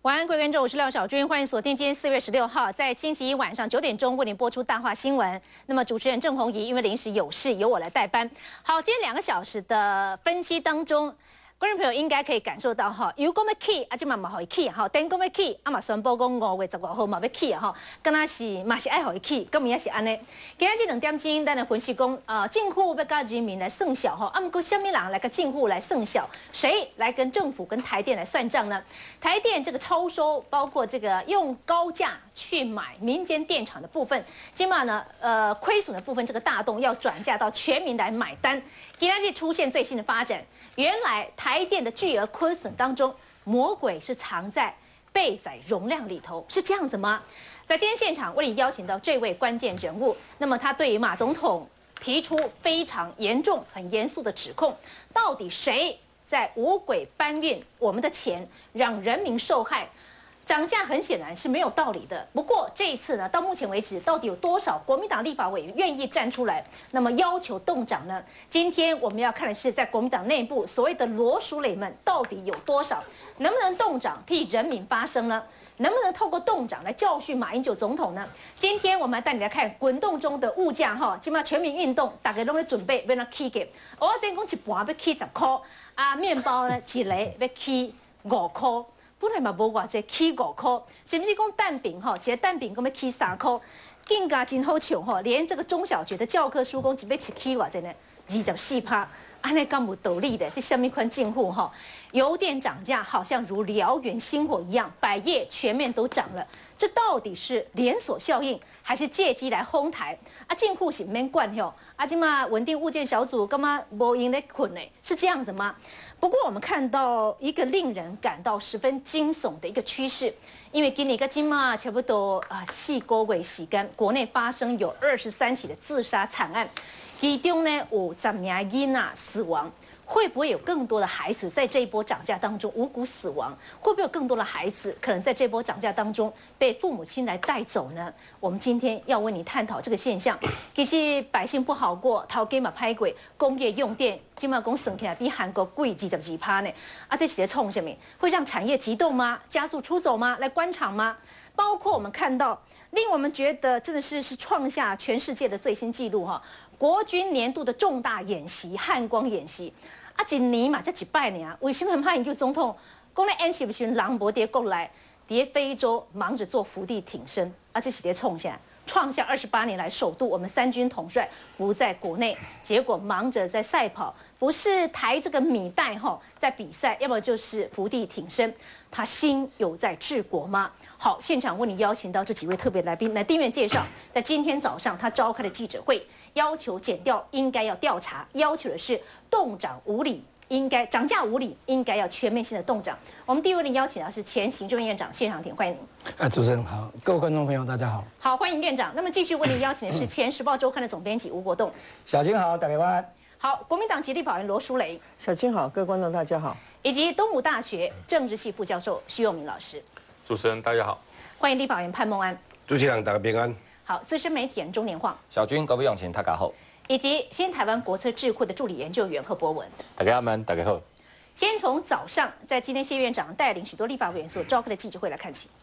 晚安，各位观众，我是廖小军，欢迎锁定今天4月16号，在星期一晚上9点钟为您播出大话新闻。那么主持人郑红怡因为临时有事，由我来代班。好，今天2个小时的分析当中，观众朋友应该可以感受到哈，有讲要起，啊，今嘛嘛好伊起哈，等讲要起，啊嘛宣布讲5月15号嘛要起啊哈，敢若是嘛是爱好伊起，咁也是安尼。今仔这2点钟，咱来分析讲，政府要甲人民来算小哈，啊，不过什么人来跟政府来算小？谁来跟政府跟台电来算账呢？台电这个超收，包括这个用高价去买民间电厂的部分，今嘛呢，亏损的部分这个大洞要转嫁到全民来买单。今天出现最新的发展，原来台电的巨额亏损当中，魔鬼是藏在备载容量里头，是这样子吗？在今天现场为你邀请到这位关键人物，那么他对于马总统提出非常严重、很严肃的指控，到底谁在五轨搬运我们的钱，让人民受害？涨价很显然是没有道理的。不过这一次呢，到目前为止，到底有多少国民党立法委员愿意站出来，那么要求冻涨呢？今天我们要看的是，在国民党内部所谓的罗淑蕾们到底有多少，能不能冻涨替人民发声呢？能不能透过冻涨来教训马英九总统呢？今天我们带你来看滚动中的物价哈，今嘛全民运动，大家都在准备要那起价。我之前讲一盘要起10块，啊，面包呢一个要起5块。本来嘛无偌济，起5块，是不是讲蛋饼吼？一个蛋饼讲要起3块，更加真好笑吼！连这个中小学的教科书讲一要起偌济呢，24%，安尼敢有道理的？这什么款政府吼？油电涨价好像如燎原星火一样，百业全面都涨了。这到底是连锁效应，还是借机来哄抬？啊，政府是免管吼？啊，今嘛稳定物件小组干嘛无用咧困呢？是这样子吗？不过我们看到一个令人感到十分惊悚的一个趋势，因为今年个今嘛差不多4个月时间，国内发生有23起的自杀惨案，其中呢有10名囡仔死亡。会不会有更多的孩子在这一波涨价当中无辜死亡？会不会有更多的孩子可能在这波涨价当中被父母亲来带走呢？我们今天要为你探讨这个现象。其实百姓不好过，头家嘛歹过，工业用电今嘛讲算起来比韩国贵22%呢。啊，这是在冲什么？会让产业急动吗？加速出走吗？来关厂吗？包括我们看到，令我们觉得真的是创下全世界的最新纪录哈！国军年度的重大演习——汉光演习，啊，一年嘛才100年，为什么马英九总统讲咧演习的时候，人无伫国内，伫非洲忙着做伏地挺身，啊，这是在冲下，创下28年来首度我们3军统帅不在国内，结果忙着在赛跑。不是抬这个米袋哈，在比赛，要么就是伏地挺身。他心有在治国吗？好，现场为你邀请到这几位特别来宾来订阅介绍。在今天早上，他召开了记者会，要求检调应该要调查，要求的是冻涨无理，应该涨价无理，应该要全面性的冻涨。我们第一位邀请到是前行政院院长谢长廷，欢迎您。 主持人好，各位观众朋友大家好。 好，欢迎院长。那么继续为您邀请的是前时报周刊的总编辑吴国栋。 小金好，大家晚安。 好，国民党籍立法委员罗淑蕾， 小金好，各位观众大家好， 以及东吴大学政治系副教授徐永明老师。 主持人大家好， 欢迎立法委员潘孟安。 主持人大家平安。 好，资深媒体人钟年晃， 小军各位用情大家好， 以及新台湾国策智库的助理研究员贺博文。 大家晚安，大家好。 先从早上在今天谢院长带领许多立法委员所召开的记者会来看起。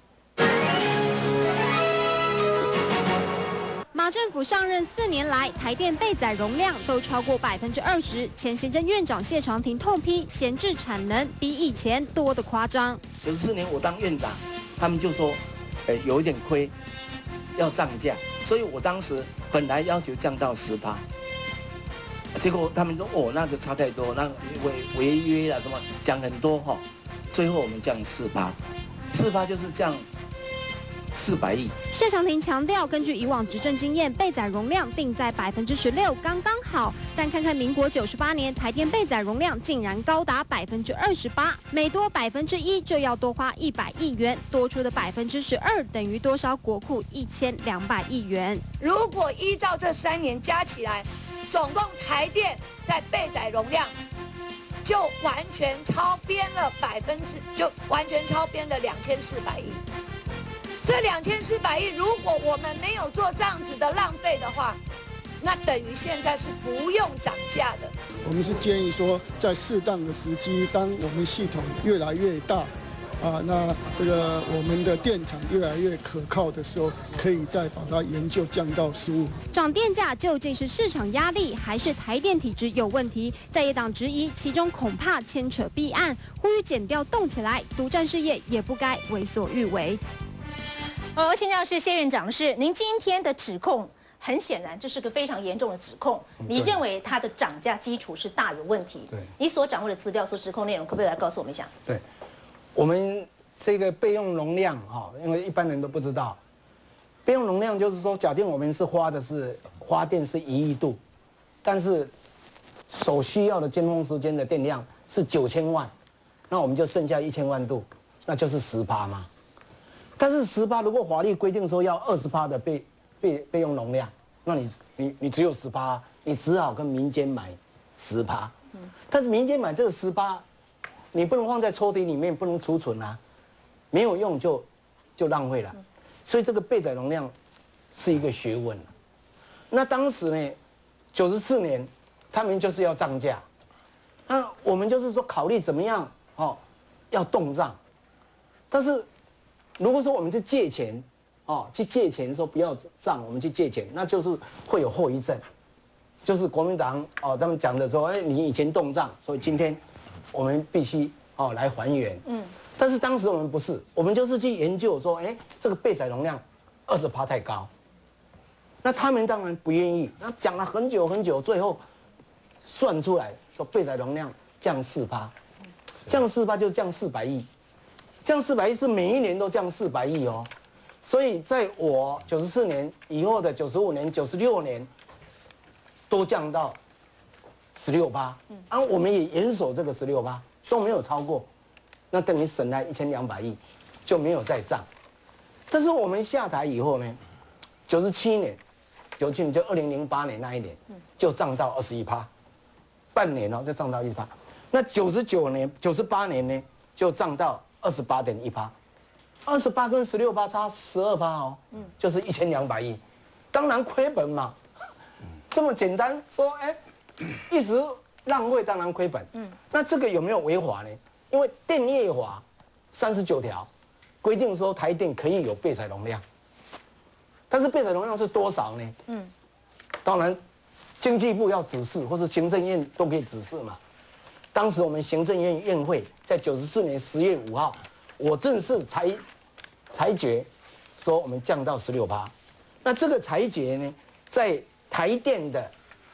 马政府上任4年来，台电备载容量都超过20%。前行政院长谢长廷痛批闲置产能比以前多得夸张。 94年我当院长，他们就说，有一点亏，要涨价，所以我当时本来要求降到10%，结果他们说哦，那就差太多，那违约了什么，讲很多哈，最后我们降4%，4%就是降400亿。 谢长廷强调，根据以往执政经验，备载容量定在16%刚刚好。但看看民国98年，台电备载容量竟然高达28%，每多1%就要多花100亿元，多出的12%等于多少国库1200亿元。 如果依照这3年加起来，总共台电在备载容量就完全超编了2400亿。这2400亿，如果我们没有做这样子的浪费的话，那等于现在是不用涨价的。 我们是建议说，在适当的时机，当我们系统越来越大， 那这个我们的电厂越来越可靠的时候，可以再把它研究降到15。 涨电价究竟是市场压力，还是台电体质有问题？在野党质疑，其中恐怕牵扯弊案，呼吁检调动起来，独占事业也不该为所欲为。 现在是谢院长的是，您今天的指控很显然这是个非常严重的指控，你认为它的涨价基础是大有问题？ 对， 你所掌握的资料、所指控内容，可不可以来告诉我们一下？ 对，我们这个备用容量哈，因为一般人都不知道，备用容量就是说，假定我们是发电是1亿度，但是所需要的尖峰时间的电量是9000万，那我们就剩下1000万度，那就是10%嘛。但是10%如果法律规定说要20%的备用容量，那你只有10%，你只好跟民间买10%。但是民间买这个10%，你不能放在抽屉里面，不能储存啊，没有用就浪费了。所以这个备载容量是一个学问。那当时呢，94年他们就是要涨价，那我们就是说考虑怎么样要动涨，但是如果说我们去借钱，去借钱说不要涨，我们去借钱，那就是会有后遗症，就是国民党他们讲的说，你以前动涨，所以今天我们必须来还原。但是当时我们不是，我们就是去研究说，这个备载容量20%太高，那他们当然不愿意，那讲了很久很久，最后算出来说备载容量降4%，降4%就降400亿。降400亿是每一年都降400亿哦，所以在我94年以后的95年、96年，都降到16%，我们也严守这个16%都没有超过，那等于省了1200亿，就没有再涨。但是我们下台以后呢，97年就2008年那一年就涨到21%，半年就涨到1%。那99年、98年呢就涨到28.1%，28跟16%差12%哦，就是1200亿，当然亏本嘛。这么简单说，一直浪费当然亏本。那这个有没有违法呢？因为电业法39条规定说台电可以有备载容量，但是备载容量是多少呢？当然经济部要指示，或是行政院都可以指示嘛。当时我们行政院院会在94年10月5号，我正式裁决说我们降到16%。那这个裁决呢，在台电的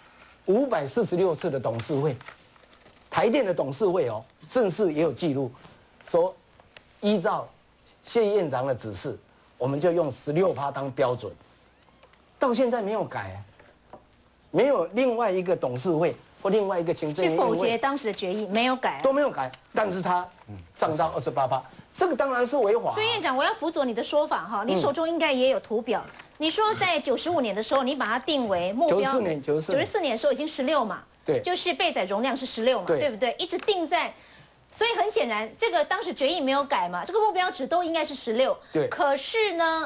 546次的董事会，台电的董事会正式也有记录，说依照谢院长的指示，我们就用16%当标准，到现在没有改没有另外一个董事会或另外一个行政院去否决当时的决议，没有改， 都没有改，但是它涨到28%，这个当然是违法。 所以院长，我要辅佐你的说法哈，你手中应该也有图表。你说在95年的时候，你把它定为目标，94年的时候已经16嘛， 对， 就是备载容量是16嘛，对不对？一直定在，所以很显然，这个当时决议没有改嘛，这个目标值都应该是16。对。可是呢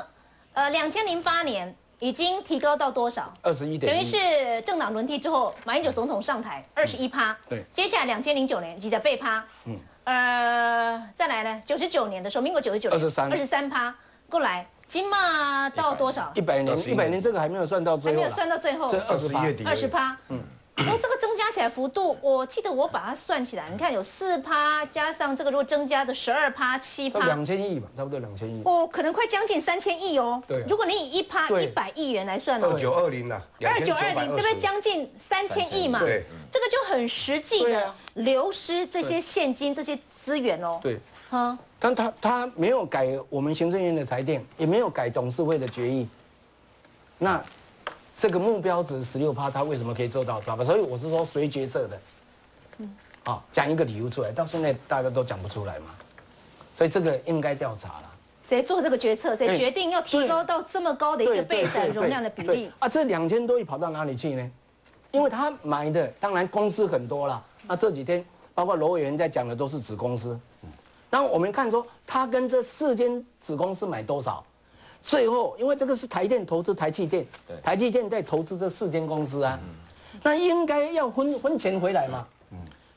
，2008年已经提高到多少 ？21.1。 等于是政党轮替之后，马英九总统上台21%。 对。 接下来2009年几在备趴？再来呢？99年的时候，民国99年23%，过来。金马到多少 ？100年这个还没有算到最后， 还没有算到最后， 这20%。 这个增加起来幅度，我记得我把它算起来，你看有4%加上这个如果增加的12%、7% ，2000亿吧，差不多2000亿。 可能快将近3000亿哦。对，如果你以1%100亿元来算 ，2920啦 ，2920对不对？将近3000亿嘛。对，这个就很实际的流失这些现金、这些资源哦。 对。但他没有改我们行政院的裁定，也没有改董事会的决议。那这个目标值16%，他为什么可以做到抓？所以我是说谁决策的？讲一个理由出来，到现在大家都讲不出来嘛。所以这个应该调查了。 谁做这个决策？谁决定要提高到这么高的一个备载容量的比例？ 这2000多亿跑到哪里去呢？因为他买的当然公司很多啦。那这几天包括罗委员在讲的都是子公司。然后我们看说，他跟这4间子公司买多少？最后，因为这个是台电投资台积电，台积电在投资这4间公司啊，那应该要分钱回来嘛。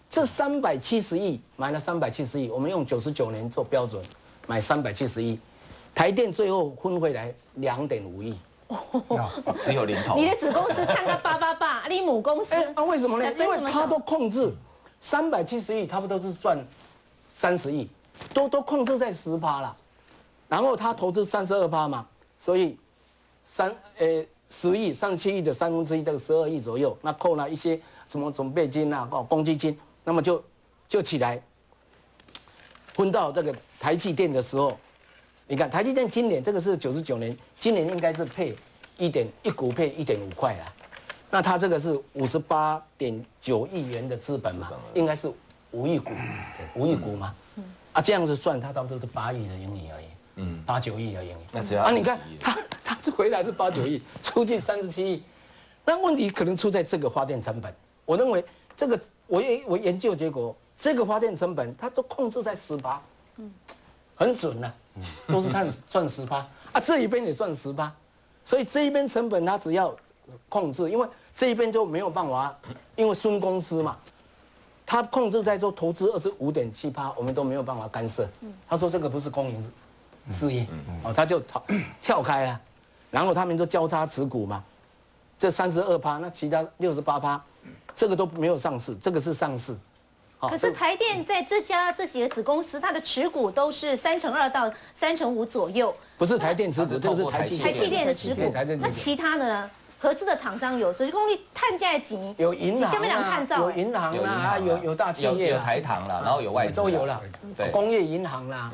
这370亿买了370亿，我们用99年做标准买370亿，台电最后分回来2.5亿。 只有零头。 你的子公司看到888，你母公司为什么呢？因为它都控制370亿，差不多是赚30亿，都控制在10%了。然后他投资32%嘛，所以10亿37亿的1/3，这个12亿左右，那扣了一些什么准备金啊、公积金，那么就起来分到这个台积电的时候。你看台积电今年这个是99年，今年应该是配一股配1.5块啦。那它这个是58.9亿元的资本嘛，应该是5亿股嘛。啊，这样子算，它差不多是8亿的盈利而已。8、9亿的盈利。 那只要啊，你看它回来是8、9亿，出去37亿。那问题可能出在这个发电成本。我认为这个我研究结果，这个发电成本它都控制在10%，很准呐。都是赚10%啊，这一边也赚10%，所以这一边成本它只要控制，因为这一边就没有办法，因为孙公司嘛，它控制在做投资25.7%，我们都没有办法干涉。他说这个不是公营事业，他就跳开了，然后他们就交叉持股嘛，这32%，那其他68%，这个都没有上市，这个是上市。 可是台电在这几个子公司，它的持股都是3%到3%左右。 不是台电持股，这个是台积电的持股。那其他的呢？合资的厂商有，所以公立碳价级有银行有银行啦，有大企业， 有台糖啦，然后有外资都有了，工业银行啦，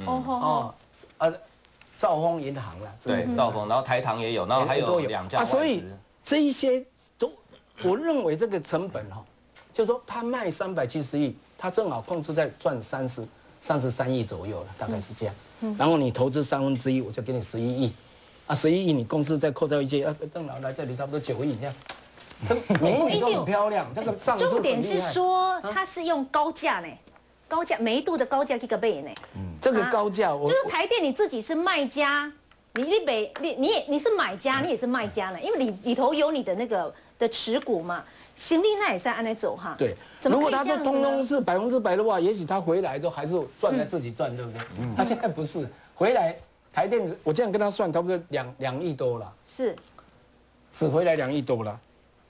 兆丰银行啦， 对，兆丰，然后台糖也有，然后还有2家外资。 所以这一些都，我认为这个成本哈，就是说他卖370亿。他正好控制在赚33亿左右了，大概是这样。然后你投资1/3，我就给你11亿，啊，11亿你公司再扣掉一些，邓老来这里差不多9亿这样。这每一年都很漂亮，这个上市重点是说它是用高价呢，高价每一度的高价一个倍呢。 这个高价， 就是台电你自己是卖家，你是买家，你也是卖家呢，因为里头有你的那个的持股嘛。行李那也是按来走哈。 对，如果他是通通是100%的话，也许他回来之后还是赚在自己赚，对不对？他现在不是回来台电，我这样跟他算，差不多2亿多了。 是， 只回来2亿多了。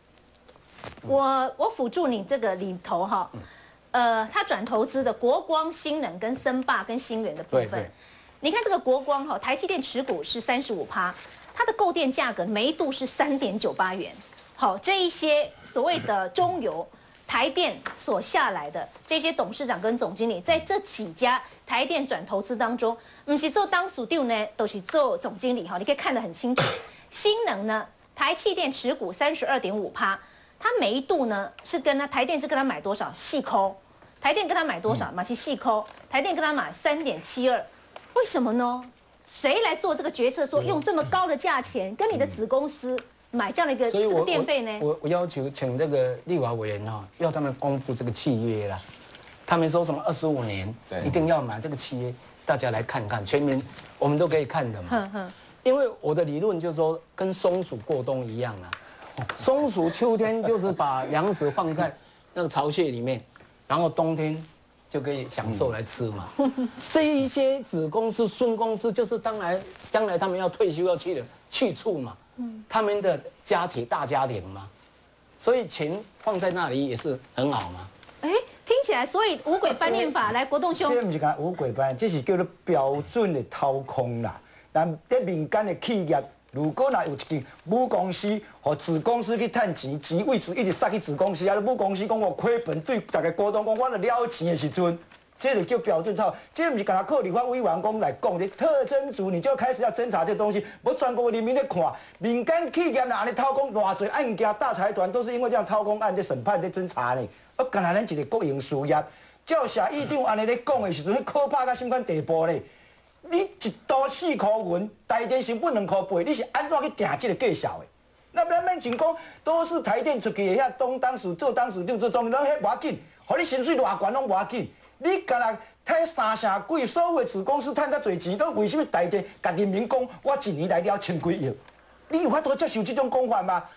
我辅助你这个里头哈，他转投资的国光、新能跟森霸跟新源的部分，你看这个国光哈，台积电持股是35%，它的购电价格每一度是3.98元。好，这一些所谓的中油、台电所下来的这些董事长跟总经理，在这几家台电转投资当中，不是做当属长呢，都是做总经理哈，你可以看得很清楚。新能呢，台气电持股32.5%，它每一度呢是跟台电是跟他买多少细抠，台电跟他买多少嘛是细抠，台电跟他买3.72，为什么呢？谁来做这个决策？说用这么高的价钱跟你的子公司？买这样的一个这个电费呢？ 我要求请这个立法委员哈，要他们公布这个契约啦。他们说什么25年，一定要买这个契约，大家来看看，全民我们都可以看的嘛。因为我的理论就是说，跟松鼠过冬一样啦。松鼠秋天就是把粮食放在那个巢穴里面，然后冬天就可以享受来吃嘛。这一些子公司、孙公司，就是将来他们要退休要去处嘛。他们的大家庭嘛，所以钱放在那里也是很好嘛。 听起来，所以五轨搬运法来，国栋兄， 这不是讲五轨搬，这是叫做标准的掏空啦。但在民间的企业，如果有一间母公司和子公司去赚钱，钱位置一直塞去子公司啊，母公司讲我亏本，对大家股东讲我了钱的时阵。这就叫标准套，这不是跟他靠立法委员讲来讲的特征组，你就开始要侦查这东西，我全国人民在看，民间企业哪里掏空偌济案件，大财团都是因为这样掏空案在审判在侦查呢。而干咱一个国营事业，照谢议长安尼咧讲的时阵，可怕到什么款地步呢？你一度4块银，台电成本2块8，你是安怎去定这个计效的？那咱免讲讲，都是台电出去的遐当时做当时长做总，咱迄无要紧，互你薪水偌悬拢无要紧。你干那睇3成几，所有的子公司赚较侪钱，都为什么台电甲人民讲我1年来了1000几亿？你有法度接受这种讲法吗？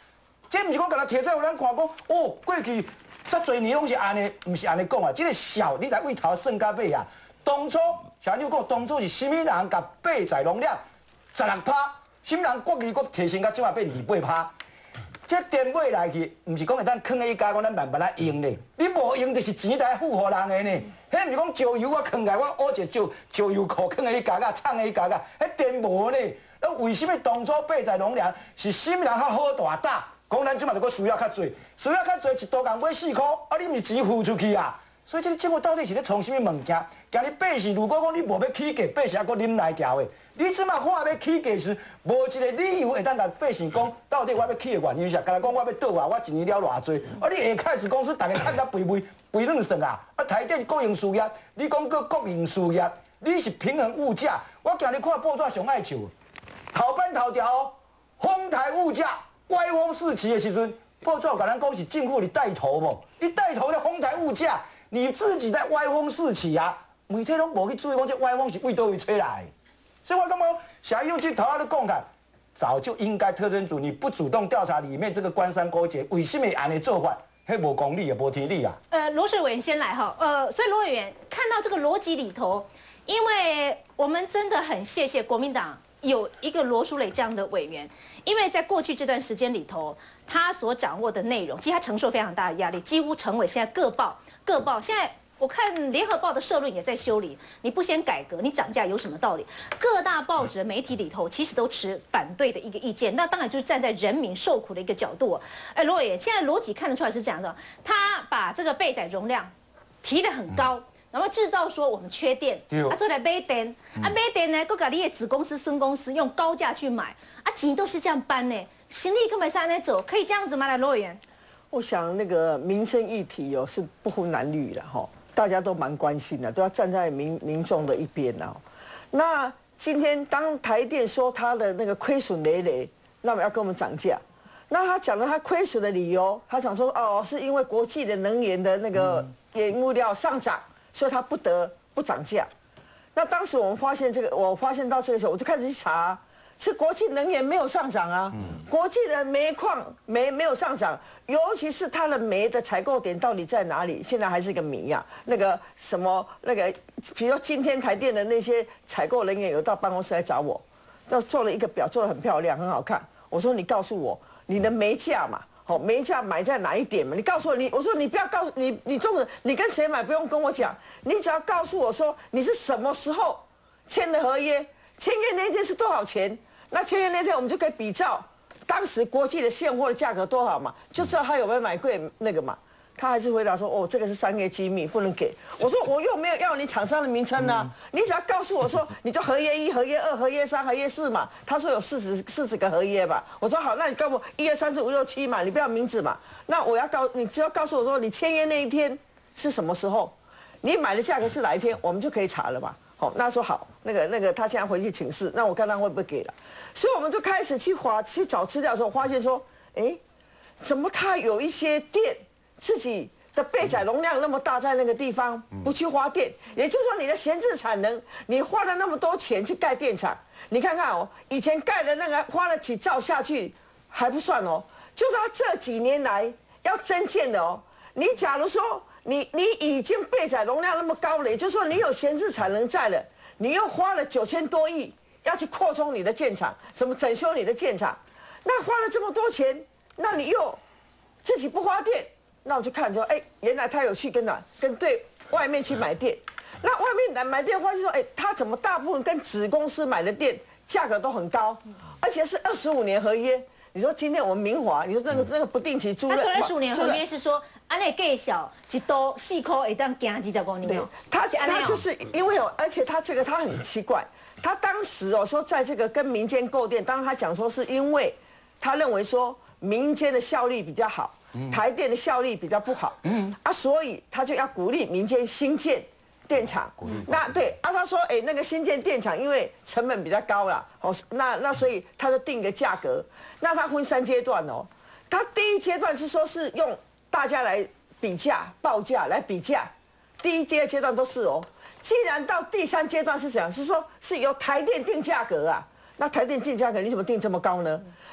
这不是讲甲咱摕出来，咱看讲哦，过去遮侪年拢是安尼，唔是安尼讲啊。这个小你来为头算到尾啊。当初像你讲，当初是什么人甲八载容量16%，什么人国语国提升到即马变28%？这电买来去，唔是讲会当囥喺家，讲咱慢慢来用咧。你无用就是钱来付互人的呢。迄唔是讲石油我囥来，我挖一个石油库囥喺家啊，藏喺家啊，迄电无呢。那为什么当初八载容量是什么人较好大胆？讲咱即马就搁需要较侪，需要较侪一度共买4块，啊，你唔是钱付出去啊？所以这个政府到底是咧创什么物件？今日百姓如果讲你无要起价，百姓还搁啉来条的。你即马话要起价时，无一个理由会当甲百姓讲，到底我要起的原因是啥？甲他讲我要倒啊，我一年了偌济？啊，你下开子公司大家赚甲肥卵算啊！啊，台电国营事业，你讲个国营事业，你是平衡物价。我今日看报纸上爱笑，头版头条哦，丰台物价歪风四起的时阵，报纸有甲咱讲是政府你带头无？你带头的丰台物价。你自己在歪风四起啊！媒体拢无去注意，讲这歪风是为倒位吹来的。所以我感觉小英去头下咧讲个，早就应该特侦组你不主动调查里面这个官商勾结，为什么安尼做法？迄无公理也无天理啊！ 罗水委员先来哈，所以罗委员看到这个逻辑里头，因为我们真的很谢谢国民党有一个罗淑蕾这样的委员，因为在过去这段时间里头，他所掌握的内容，其实他承受非常大的压力，几乎成为现在各报。现在我看联合报的社论也在修理，你不先改革，你涨价有什么道理？各大报纸媒体里头其实都持反对的一个意见，那当然就是站在人民受苦的一个角度。罗委员，现在逻辑看得出来是这样的，他把这个备载容量提得很高。然后制造说我们缺电，说来买电，买电呢，各家你的子公司、孙公司用高价去买，钱都是这样搬呢，行李根本是按那走，可以这样子吗？来，罗委员， 我想那个民生议题是不分蓝绿的哈，大家都蛮关心的，都要站在民众的一边的。那今天当台电说它的那个亏损累累，那么要跟我们涨价，那他讲了他亏损的理由，他讲说哦，是因为国际的能源的那个原物料上涨。所以他不得不涨价。那当时我们发现这个，我发现到这个时候，我就开始去查，是国际能源没有上涨啊，国际的煤矿没有上涨，尤其是它的煤的采购点到底在哪里，现在还是一个谜啊。那个什么那个，比如说今天台电的那些采购人员有到办公室来找我，就做了一个表，做得很漂亮，很好看。我说你告诉我你的煤价嘛。好，煤价买在哪一点嘛？你告诉我，我说你不要告诉你中的，你跟谁买不用跟我讲，你只要告诉我说你是什么时候签的合约，签约那天是多少钱，那签约那天我们就可以比照当时国际的现货的价格多少嘛，就知道他有没有买贵那个嘛。他还是回答说：“哦，这个是商业机密，不能给。”我说：“我又没有要你厂商的名称呢，你只要告诉我说，你就合约1、合约2、合约3、合约4嘛。”他说有40个合约吧。我说好，那你告诉我1、2、3、4、5、6、7嘛，你不要名字嘛。那你只要告诉我说你签约那一天是什么时候，你买的价格是哪一天，我们就可以查了嘛。好，那说好，那个他现在回去请示，那我看他会不会给了。所以我们就开始去找资料的时候，发现说，哎，怎么他有一些店。自己的备载容量那么大，在那个地方不去花电，也就是说你的闲置产能，你花了那么多钱去盖电厂，你看看哦，以前盖的那个花了几兆下去还不算哦，就是他这几年来要增建的哦，你假如说你已经备载容量那么高了，也就是说你有闲置产能在了，你又花了9000多亿要去扩充你的建厂，怎么整修你的建厂，那花了这么多钱，那你又自己不花电。那我就看说，哎，原来他有去跟对外面去买电，那外面买电发现说，哎，他怎么大部分跟子公司买的电价格都很高，而且是25年合约。你说今天我们明华，你说那个不定期租， 他说25年合约是说，按那计小一度4块会当行25年哦。 他就是因为而且他很奇怪，他当时说在这个跟民间购电，当然他讲说是因为他认为说民间的效率比较好。台电的效率比较不好，所以他就要鼓励民间新建电厂。那对他说，哎，那个新建电厂因为成本比较高啦，那所以他就定一个价格。那他分3阶段哦，他第一阶段是说是用大家来比价报价来比价，第1、第2阶段都是哦。既然到第3阶段是怎样？是说是由台电定价格啊。那台电定价格你怎么定这么高呢？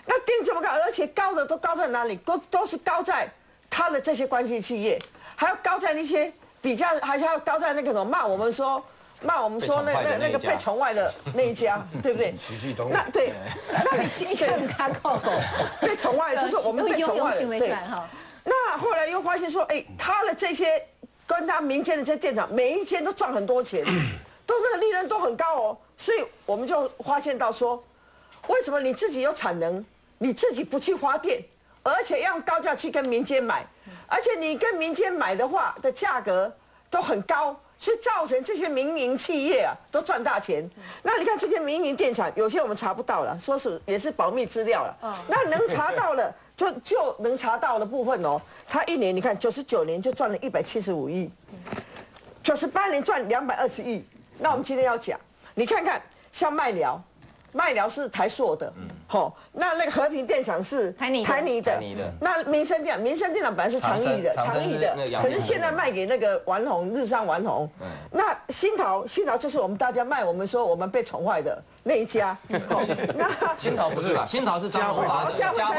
那定这么高，而且高的都高在哪里？都是高在他的这些关系企业，还要高在那些比较，还要高在那个什么骂我们说那个被宠坏的那一家，对不对？那对，那你今天看靠被宠坏，就是我们被宠坏的，对。那后来又发现说，哎，他的这些跟他民间的这些店长，每一间都赚很多钱，都那个利润都很高哦。所以我们就发现到说，为什么你自己有产能，你自己不去花店，而且要用高价去跟民间买，而且你跟民间买的话的价格都很高。所以造成这些民营企业啊都赚大钱。那你看这些民营电厂，有些我们查不到了，说是也是保密资料了。那能查到了，就能查到的部分哦，他一年你看99年就赚了175亿，98年赚220亿。那我们今天要讲，你看看像麦寮是台塑的，那个和平电厂是台泥的，那民生电厂本来是长益的，可是现在卖给那个日商丸红，那新桃就是我们大家卖我们说我们被宠坏的那一家，那新桃不是吧？新桃是嘉惠啦，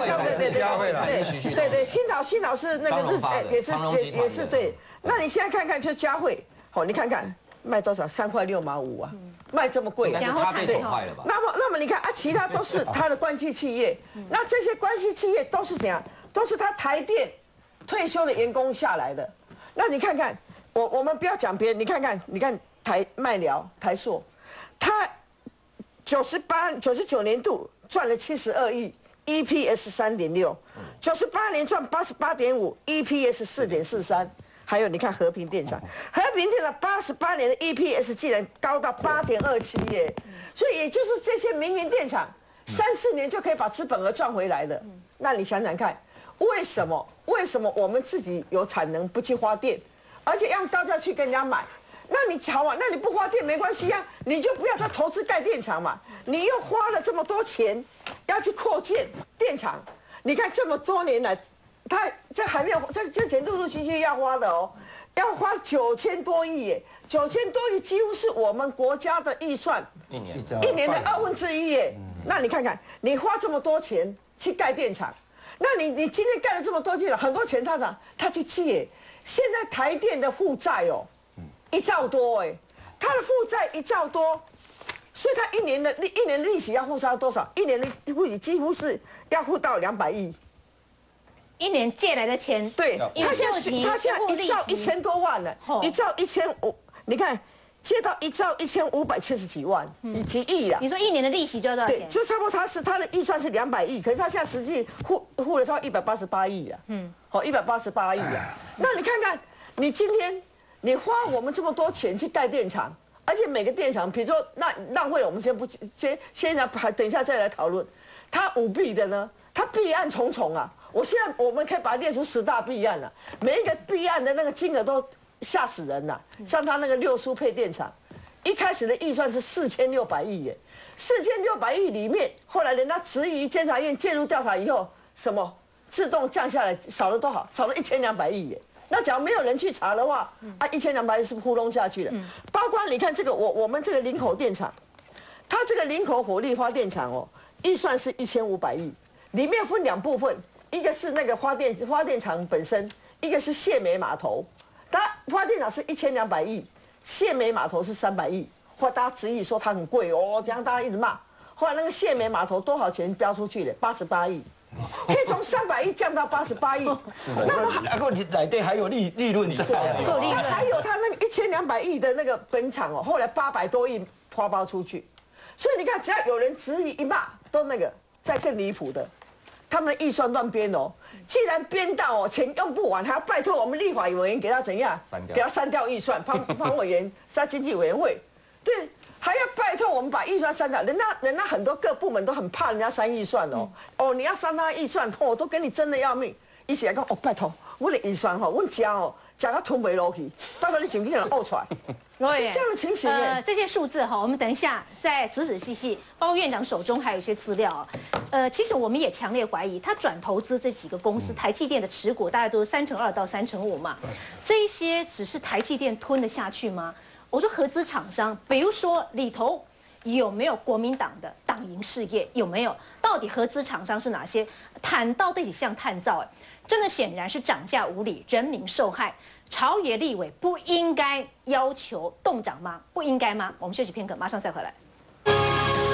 对，新桃是那个也是对，那你现在看看就嘉惠，你看看卖多少，3块6毛5啊。卖这么贵， 他被宠坏了吧？ 那么你看啊，其他都是他的关系企业，那这些关系企业都是怎样？都是他台电退休的员工下来的。那你看看，我们不要讲别人，你看麦寮、台塑，他99年度赚了72亿 ，EPS 3.6，98年赚88.5 ，EPS 4.43。还有你看和平电厂88年的 EPS 竟然高到8.27耶，所以也就是这些民营电厂3-4年就可以把资本额赚回来的。那你想想看，为什么我们自己有产能不去花店，而且用高价去跟人家买？那你瞧啊，那你不花店没关系啊，你就不要再投资盖电厂嘛。你又花了这么多钱要去扩建电厂，你看这么多年来。他这还没有，这钱陆陆续续要花的哦，要花9000多亿耶，9000多亿几乎是我们国家的预算一年的1/2耶。那你看看，你花这么多钱去盖电厂，那你今天盖了这么多电厂，很多钱他去借，现在台电的负债哦，1兆多哎，他的负债1兆多，所以他一年的利息要付到多少？一年的利息几乎是要付到200亿。 1年借来的钱， 对，他现在1兆1000多万了，1兆1500，你看借到1兆1570几万，几亿啦。 你说1年的利息就要多少钱？ 对，就差不多他的预算是200亿，可是他现在实际付了超188亿啊，188亿啊。那你看看，你今天你花我们这么多钱去盖电厂，而且每个电厂，比如说那浪费了，我们先等一下再来讨论。他舞弊的呢，他弊案重重啊。我们可以把它列出10大弊案了，每一个弊案的那个金额都吓死人了。像他那个6苏配电厂，一开始的预算是4600亿耶，4600亿里面，后来人家质疑监察院介入调查以后，什么自动降下来，少了多少？少了1200亿耶。那假如没有人去查的话，1200亿是不是糊弄下去了？包括你看这个我们这个林口电厂，它这个林口火力发电厂哦，预算是1500亿，里面分2部分。一个是那个发电厂本身，一个是卸煤码头。它发电厂是1200亿，卸煤码头是300亿。后来大家质疑说它很贵哦，这样大家一直骂。后来那个卸煤码头多少钱标出去了？88亿，可以从300亿降到88亿。 那么那个内底还有利润在， 还有它那个1200亿的那个本厂哦，后来800多亿发包出去。所以你看，只要有人质疑一骂，都那个再更离谱的。他们的预算乱编哦，既然编到哦钱用不完，还要拜托我们立法委员给他怎样？给他删掉预算，潘委员在经济委员会，对，还要拜托我们把预算删掉。人家很多各部门都很怕人家删预算哦，你要删他预算，我都跟你争得要命。一起来讲哦，拜托，我的预算我加加到吞不落去，拜托你尽可能呕出来。是这样的情形这些数字我们等一下再仔仔细细，包括院长手中还有一些资料其实我们也强烈怀疑，他转投资这几个公司，台积电的持股大概都是2%到3%嘛，这一些只是台积电吞得下去吗？我说合资厂商，比如说里头有没有国民党的党营事业？有没有？到底合资厂商是哪些？谈到这几项探造，真的显然是涨价无理，人民受害。朝野立委不应该要求冻涨吗？不应该吗？我们休息片刻，马上再回来。